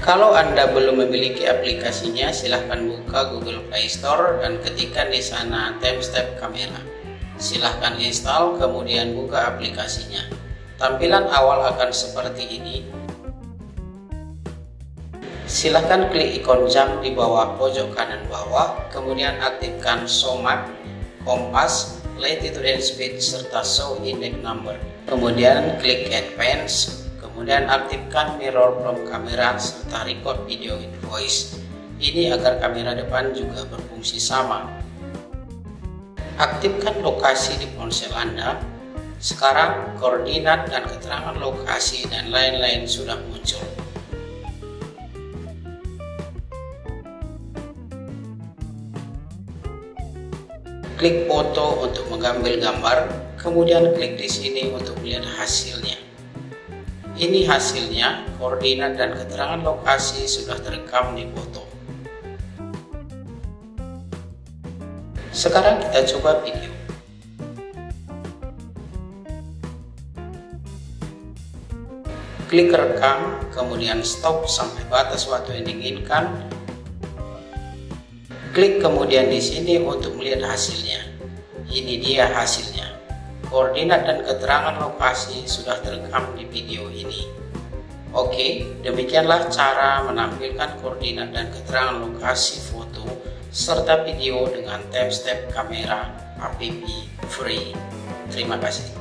Kalau Anda belum memiliki aplikasinya, silahkan buka Google Play Store dan ketikkan di sana Timestamp Kamera. Silahkan install, kemudian buka aplikasinya. Tampilan awal akan seperti ini. Silahkan klik ikon jam di bawah pojok kanan bawah, kemudian aktifkan Show Map, Kompas, Latitude and Speed, serta Show Index Number. Kemudian klik Advance, kemudian aktifkan Mirror from Kamera serta Record Video in Voice. Ini agar kamera depan juga berfungsi sama. Aktifkan lokasi di ponsel Anda. Sekarang koordinat dan keterangan lokasi dan lain-lain sudah muncul. Klik foto untuk mengambil gambar, kemudian klik di sini untuk melihat hasilnya. Ini hasilnya, koordinat dan keterangan lokasi sudah terekam di foto. Sekarang kita coba video. Klik rekam, kemudian stop sampai batas waktu yang diinginkan. Klik kemudian di sini untuk melihat hasilnya. Ini dia hasilnya. Koordinat dan keterangan lokasi sudah terekam di video ini. Oke, demikianlah cara menampilkan koordinat dan keterangan lokasi foto serta video dengan Timestamp Kamera app free. Terima kasih.